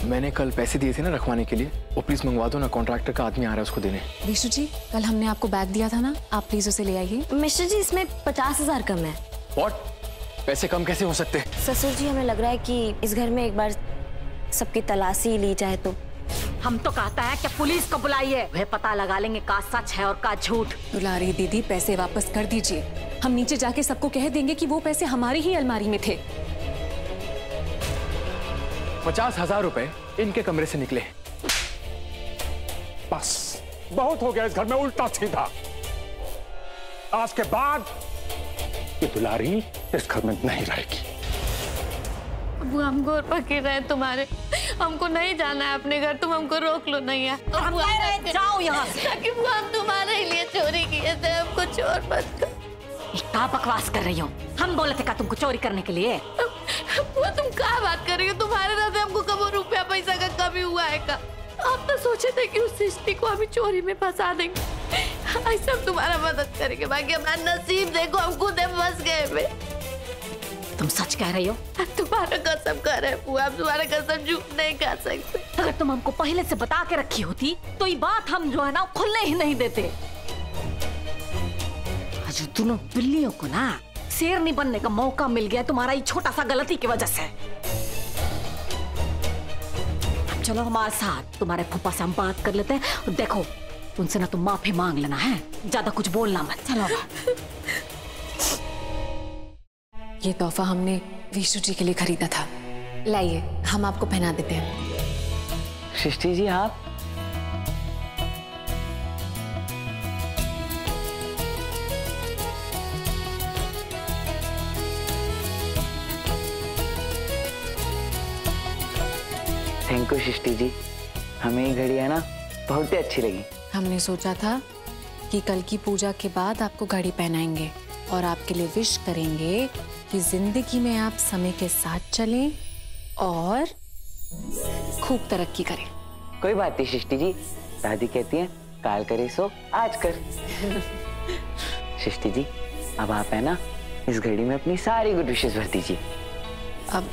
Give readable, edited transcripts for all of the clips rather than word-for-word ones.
मैंने कल पैसे दिए थे ना रखवाने के लिए, वो प्लीज मंगवा दो ना, कॉन्ट्रैक्टर का आदमी आ रहा है उसको देने। विशु जी, कल हमने आपको बैग दिया था ना, आप प्लीज उसे ले आइए। मिस्टर जी, इसमें 50,000 कम है। व्हाट? पैसे कम कैसे हो सकते? ससुर जी, हमें लग रहा है कि इस घर में एक बार सबकी तलाशी ली जाए तो। हम तो कहता है कि पुलिस को बुलाइए, वह पता लगा लेंगे का सच है और का झूठ। दुलारी दीदी, पैसे वापस कर दीजिए। हम नीचे जाके सबको कह देंगे कि वो पैसे हमारी ही अलमारी में थे। 50,000 रुपए इनके कमरे से निकले। बस बहुत हो गया इस घर में उल्टा सीधा। आज के बाद ये दुलारी इस घर में नहीं रहेगी। वो हम घोर पके रहे तुम्हारे, हमको नहीं जाना है अपने घर, तुम हमको रोक लो नहीं है। जाओ यहाँ से। ताकि वो हम तुम्हारे लिए चोरी किए थे, हमको चोर मत कर। क्या बकवास कर रही हो? हम बोले थे क्या तुमको चोरी करने के लिए? वो तुम क्या बात कर रही हो? तुम्हारे रहते हमको कब रुपया पैसा का कमी हुआ है का? आप तो सोचे थे कि उस सृष्टि को अभी चोरी में फंसा देंगे, ऐसा हम तुम्हारा मदद करेंगे। बाकी हमारा नसीब देखो, हम खुद फंस गए। तुम सच कह रही हो? तुम्हारा कसम कर रहे बुआ, हम तुम्हारा कसम झूठ नहीं खा सकते। अगर तुम हमको पहले से बता के रखी होती तो ये बात हम जो है ना खुलने ही नहीं देते। आज दोनों बिल्लियों को ना शेरनी बनने का मौका मिल गया तुम्हारा ये छोटा सा गलती की वजह से। अब चलो हमारे साथ, तुम्हारे फूफा से हम बात कर लेते हैं। और देखो, उनसे ना तुम माफी मांग लेना है, ज्यादा कुछ बोलना मत। चलो। ये तोहफा हमने विशु जी के लिए खरीदा था, लाइए हम आपको पहना देते हैं। सृष्टि जी, आप थैंक यू सृष्टि जी, हमें ये घड़ी है ना बहुत ही अच्छी लगी। हमने सोचा था कि कल की पूजा के बाद आपको घड़ी पहनाएंगे और आपके लिए विश करेंगे कि जिंदगी में आप समय के साथ चलें और खूब तरक्की करें। कोई बात नहीं सृष्टि जी, दादी कहती हैं काल करे सो आज कर। सृष्टि जी, अब आप है ना इस घड़ी में अपनी सारी गुड विशेस भर दीजिए। अब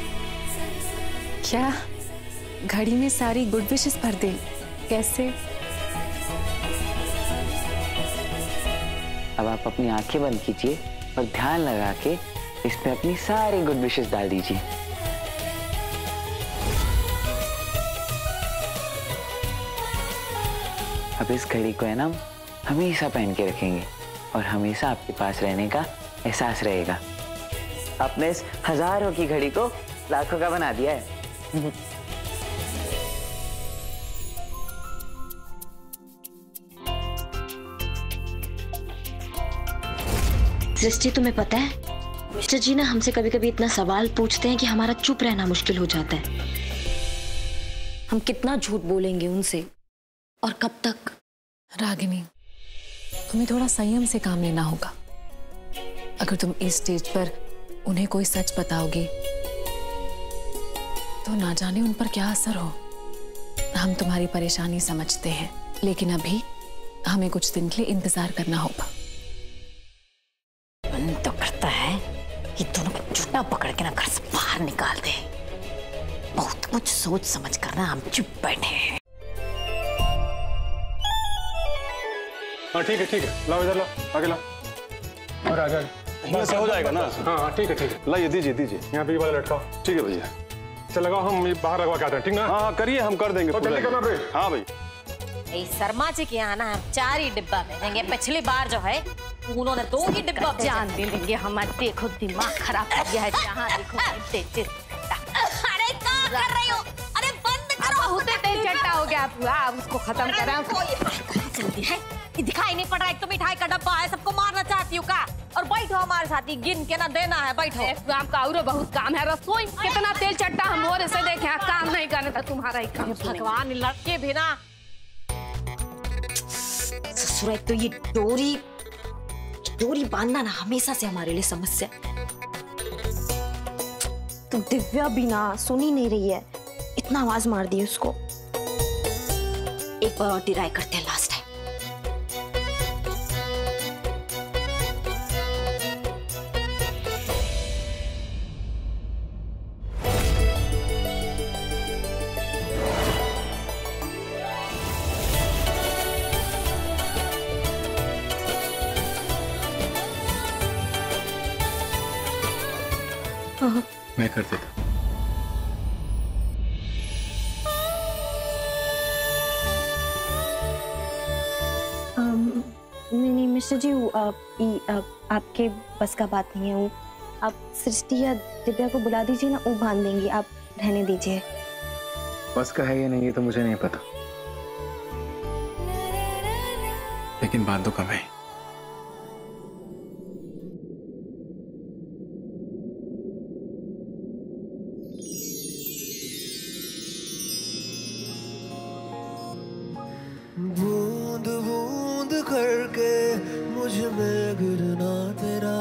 क्या घड़ी में सारी गुड विशेस भर दें? कैसे? अब आप अपनी आंखें बंद कीजिए और ध्यान लगा के इसमें अपनी सारी गुड विशेस डाल दीजिए। अब इस घड़ी को है ना हमेशा पहन के रखेंगे और हमेशा आपके पास रहने का एहसास रहेगा। आपने इस हजारों की घड़ी को लाखों का बना दिया है। सृष्टि, तुम्हें पता है मिस्टर जी ना हमसे कभी कभी इतना सवाल पूछते हैं कि हमारा चुप रहना मुश्किल हो जाता है। हम कितना झूठ बोलेंगे उनसे और कब तक? रागिनी, तुम्हें थोड़ा संयम से काम लेना होगा। अगर तुम इस स्टेज पर उन्हें कोई सच बताओगे तो ना जाने उन पर क्या असर हो। हम तुम्हारी परेशानी समझते हैं, लेकिन अभी हमें कुछ दिन के लिए इंतजार करना होगा। मन तो करता है कि दोनों को जूता पकड़ के ना घर से बाहर निकाल दे। बहुत कुछ सोच समझ कर ना हम चुप बैठे हैं। हाँ ठीक है, लाओ इधर लाओ, आगे लाओ और आगे बस हो जाएगा ना। हाँ ठीक है लाइए, दीजिए यहाँ पे ये वाला लटकाओ। ठीक है भैया, चल लगाओ, हम ये बाहर लगवा के आते हैं, ठीक ना? हाँ करिए, हम कर देंगे। जल्दी करना भाई। हाँ भाई। शर्मा जी के यहाँ ना हम 4 ही डिब्बा भेजेंगे। पिछली बार जो है उन्होंने 2 ही डिब्बा जान दे लेंगे। हमारा देखो दिमाग खराब हो गया है, जहाँ देखो अरे क्या कर रही हो? अरे बंद करो। बहुत तेज चट्टा हो गया पूरा, अब उसको खत्म करा। जल्दी है, ये दिखाई नहीं पड़ रहा है। तो मिठाई का डब्बा है, सबको मारना चाहती हूँ का? और बैठो हमारे साथ ही, गिन के ना देना है। बैठो। आपका और बहुत काम है। रसोई कितना तेल चट्टा हम और से देखे, काम नहीं करने था तुम्हारा ही काम। भगवान, लड़के भी ना ससुर, तो ये डोरी बांधना ना हमेशा से हमारे लिए समस्या। तो दिव्या भी ना सुन ही नहीं रही है, इतना आवाज मार दी उसको। एक बार और ट्राई करते हैं, लास्ट है। मैं कर देता। नहीं मिस्टर जी, आपके बस का बात नहीं है। वो आप सृष्टि या दिव्या को बुला दीजिए ना, वो बांध देंगी, आप रहने दीजिए। बस का है या नहीं ये तो मुझे नहीं पता, लेकिन बात तो कम है। बूंद बूंद करके मुझ में गिरना तेरा,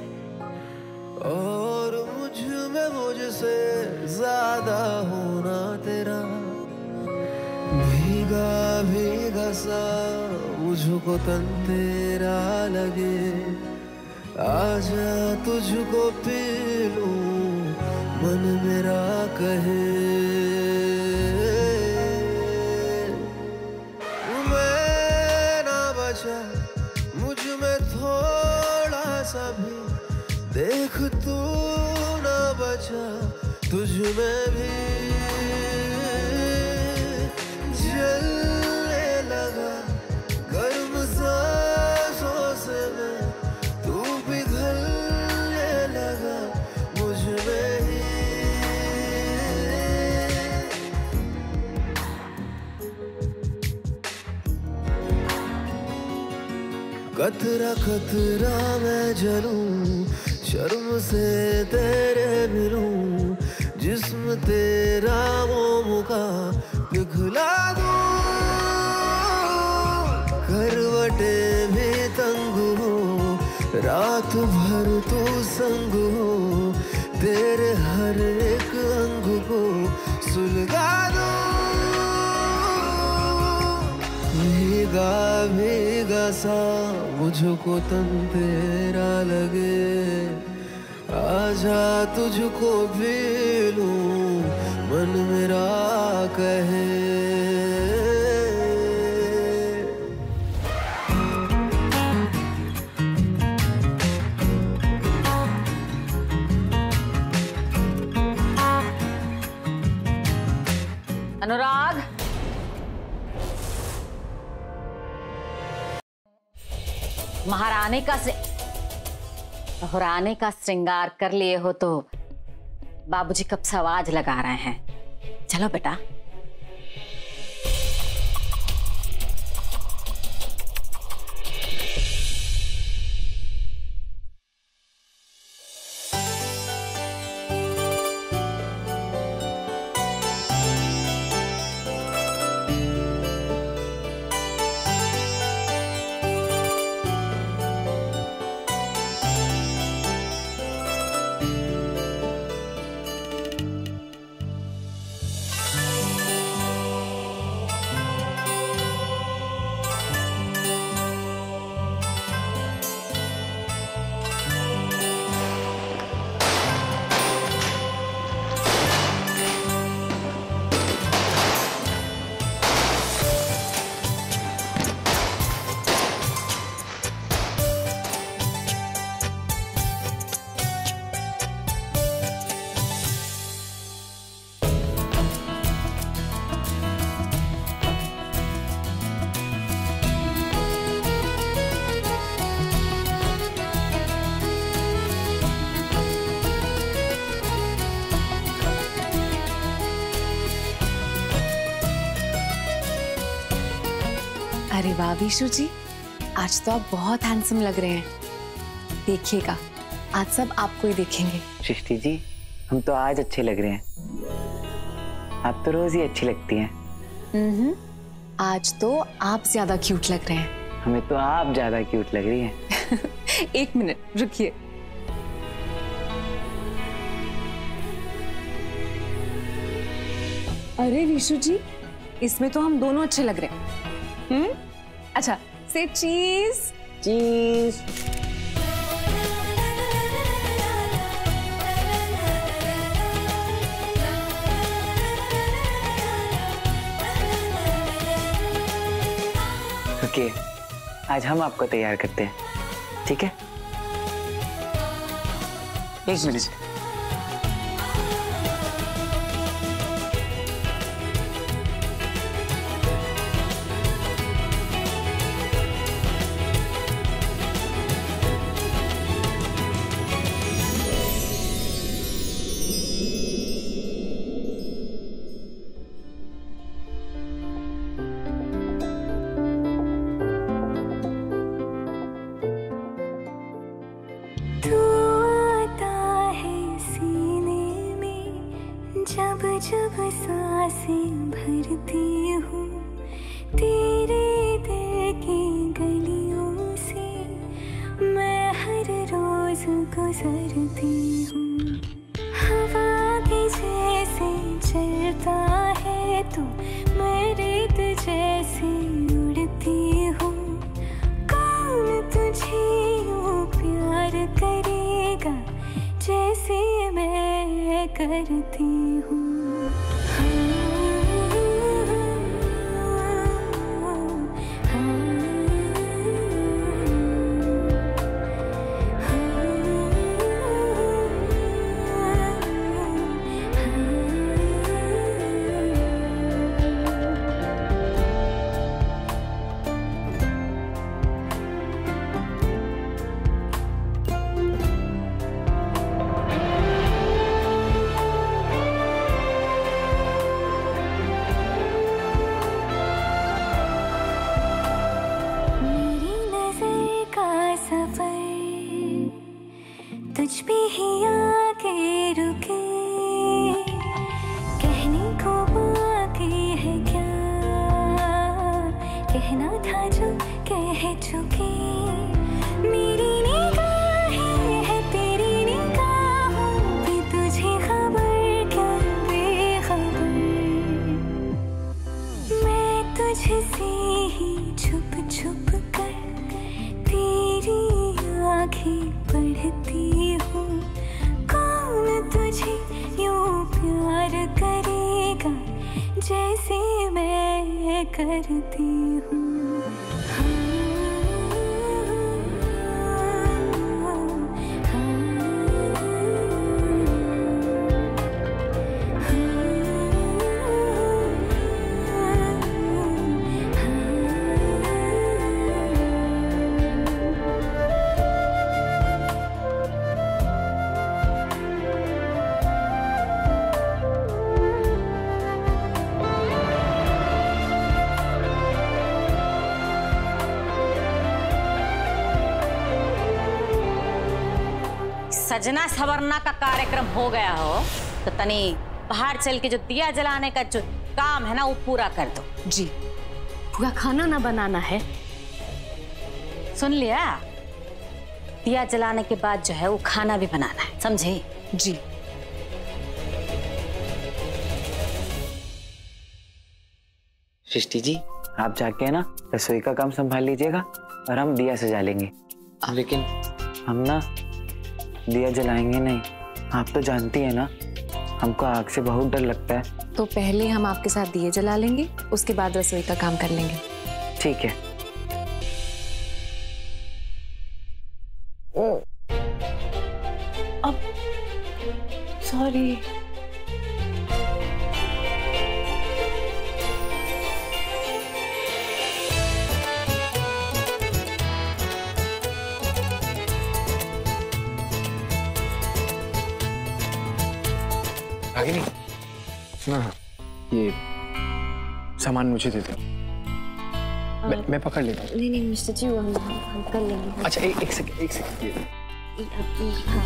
और मुझ में मुझसे ज्यादा होना तेरा। भीगा भीगा सा मुझको तन तेरा लगे, आजा तुझको पी लूं मन मेरा कहे। मुझ में थोड़ा सा भी देख, तू ना बचा, तुझ में भी जलने लगा गर्म सांसों से मैं, तू पिघलने लगा मुझ में ही। कतरा कतरा मैं जलूं, शर्म से तेरे मिलूं, जिस्म तेरा मोम का पिघला दूं। करवटे भी तंग हो, रात भर तू संग हो, तेरे हर एक अंग को सुलगा दूं। भीगा भीगा सा मुझको तन तेरा लगे, आजा तुझको भी लूं मन मेरा कहे। अनुराग, महारानी का श्रृंगार कर लिए हो तो बाबूजी कब से आवाज लगा रहे हैं। चलो बेटा। अरे वाह विशु जी, आज तो आप बहुत हैंडसम लग रहे हैं। देखिएगा आज सब आपको ही देखेंगे। सृष्टि जी, हम तो आज अच्छे लग रहे हैं, आप तो रोज ही अच्छी लगती हैं। आज तो आप ज्यादा क्यूट लग रहे हैं। हमें तो आप ज्यादा क्यूट लग रही हैं। एक मिनट रुकिए। अरे विशु जी, इसमें तो हम दोनों अच्छे लग रहे हैं। अच्छा, से चीज। चीज। ओके, आज हम आपको तैयार करते हैं, ठीक है? एक मिनट। से भरती हूँ, तेरे दिल की गलियों से मैं हर रोज गुजरती हूँ। हवा के जैसे चलता है तू, मैं रेत जैसे उड़ती हूँ। कौन तुझे यूँ प्यार करेगा जैसे मैं करती हूँ। तुझ पे ही आके रुके, कहने को बाकी है क्या, कहना था जो कह चुके। मेरी निगाहें है तेरी निगाहों पे, तुझे खबर क्या बेखबर। मैं तुझसे ही छुप छुप कर तेरी आँखें पढ़ती हूँ। कौन तुझे यूँ प्यार करेगा जैसे मैं करती हूँ। सजना सवरना का कार्यक्रम हो गया हो तो तनी बाहर चल के जो दिया जलाने का जो काम है ना वो पूरा कर दो। जी, पूरा खाना ना बनाना है। सुन लिया? दिया जलाने के बाद जो है वो खाना भी बनाना है, समझे? जी। सृष्टि जी, आप जाके ना रसोई का काम संभाल लीजिएगा और हम दिया सजा लेंगे। लेकिन हम ना दिया जलाएंगे नहीं। आप तो जानती है ना, हमको आग से बहुत डर लगता है। तो पहले हम आपके साथ दिए जला लेंगे, उसके बाद रसोई का काम कर लेंगे। ठीक है। अब सॉरी। रागिनी, सुना, ये सामान मुझे दे दो। मैं पकड़ लेता हूँ। नहीं मिस्टर जी, हम कर लेंगे। अच्छा, एक सेकंड हाँ।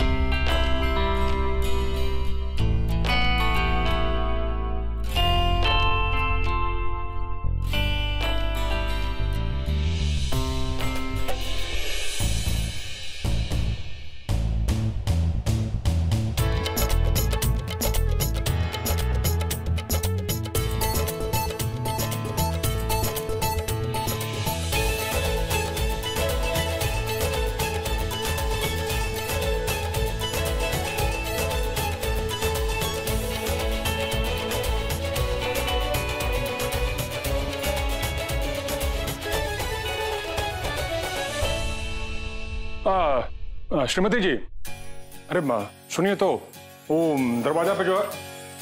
श्रीमती जी, अरे सुनिए तो, वो दरवाजा पे जो है।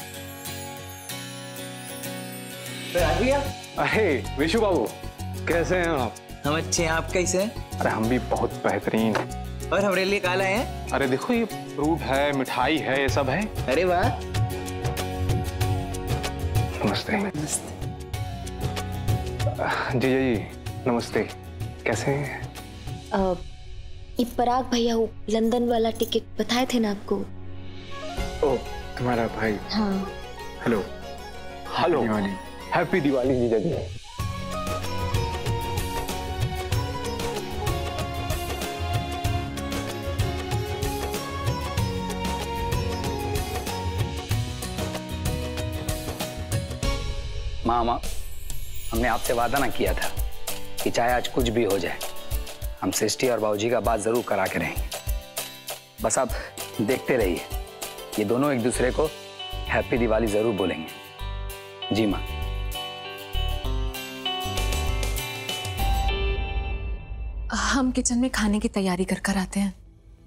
अरे विशु बाबू, कैसे हैं आप? हम अच्छे हैं, आप कैसे हैं? अरे हम भी बहुत बेहतरीन। और हमारे लिए काला है? अरे देखो, ये फ्रूट है, मिठाई है, ये सब है। अरे वाह। नमस्ते। जी नमस्ते। कैसे हैं? पराग भैया वो लंदन वाला टिकट बताए थे ना आपको। ओ, तुम्हारा भाई? हाँ। हेलो। हेलो, हैप्पी दिवाली जीजा जी। मामा, हमने आपसे वादा ना किया था कि चाहे आज कुछ भी हो जाए हम सृष्टि और बाबूजी का बात जरूर करा के रहेंगे। बस आप देखते रहिए, ये दोनों एक दूसरे को हैप्पी दिवाली जरूर बोलेंगे। जी माँ। हम किचन में खाने की तैयारी कर आते हैं।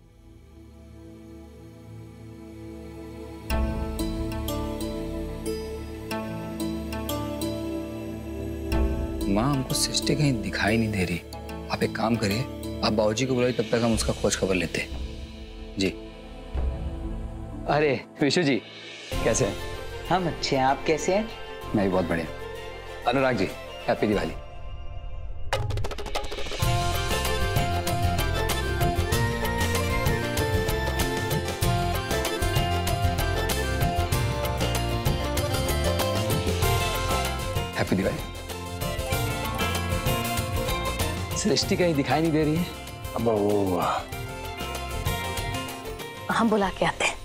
माँ, हमको सृष्टि कहीं दिखाई नहीं दे रही। आप एक काम करिए, आप बाबूजी को बुलाइए, तब तक हम उसका खोज खबर लेते हैं। जी। अरे विशु जी, कैसे हैं? हम अच्छे हैं, आप कैसे हैं? मैं भी बहुत बढ़िया। अनुराग जी, हैप्पी दिवाली। हैप्पी दिवाली। सृष्टि कहीं दिखाई नहीं दे रही है। अब वो हम बुला के आते हैं।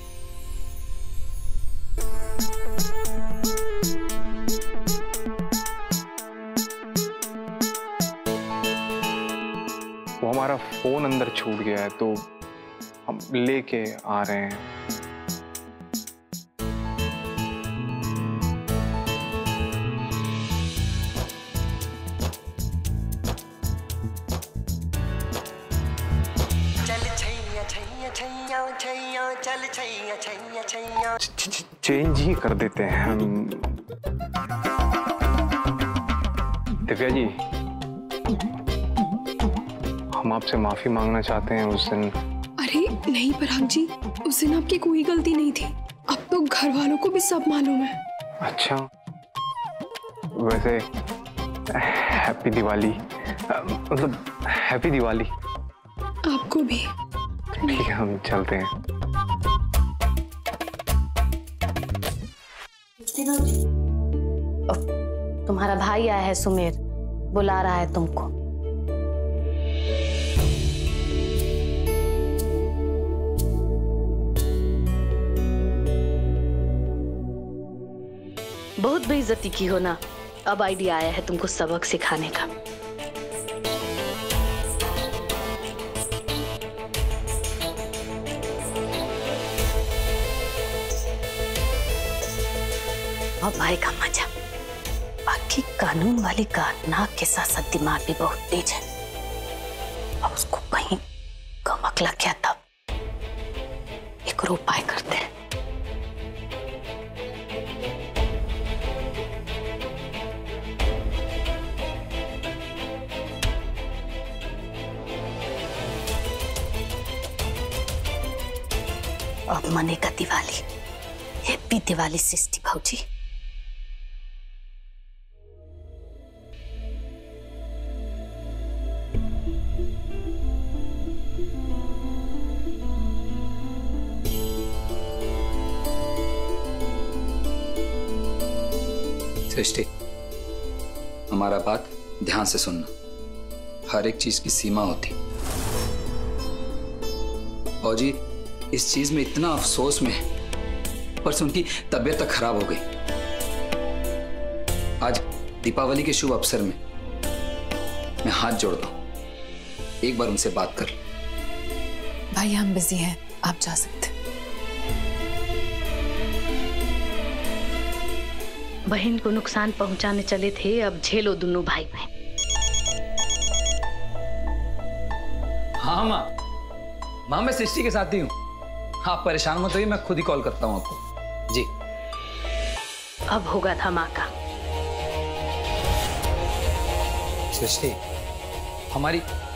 वो हमारा फोन अंदर छूट गया है तो हम लेके आ रहे हैं। चेंज ही कर देते हैं हम। दिव्या जी, हम आपसे माफी मांगना चाहते हैं उस दिन। अरे नहीं पराग जी, उस दिन आपकी कोई गलती नहीं थी। अब तो घर वालों को भी सब मालूम है। अच्छा, वैसे हैप्पी दिवाली, मतलब हैप्पी दिवाली आपको भी। ठीक है, हम चलते हैं। तुम्हारा भाई आया है सुमेर, बुला रहा है तुमको। बहुत बेइज्जती की हो ना, अब आइडिया आया है तुमको सबक सिखाने का। और भाई का मजा। बाकी कानून वाली का नाक के साथ साथ दिमाग भी बहुत तेज है। अब उसको कहीं गमक लग गया तब एक और उपाय करते हैं। अब मने का दिवाली, हैप्पी दिवाली सृष्टि भाऊजी। सृष्टि, हमारा बात ध्यान से सुनना। हर एक चीज की सीमा होती। बाबूजी इस चीज में इतना अफसोस में है, परसों उनकी तबीयत तक खराब हो गई। आज दीपावली के शुभ अवसर में मैं हाथ जोड़ता हूं, एक बार उनसे बात कर। भाई हम बिजी हैं, आप जा सकते। बहन को नुकसान पहुंचाने चले थे, अब झेलो दोनों भाई बहन। हाँ माँ, माँ मैं सृष्टि के साथ ही हूँ। आप परेशान मत होइए, मैं खुद ही कॉल करता हूँ आपको। जी। अब होगा धमाका। सृष्टि, हमारी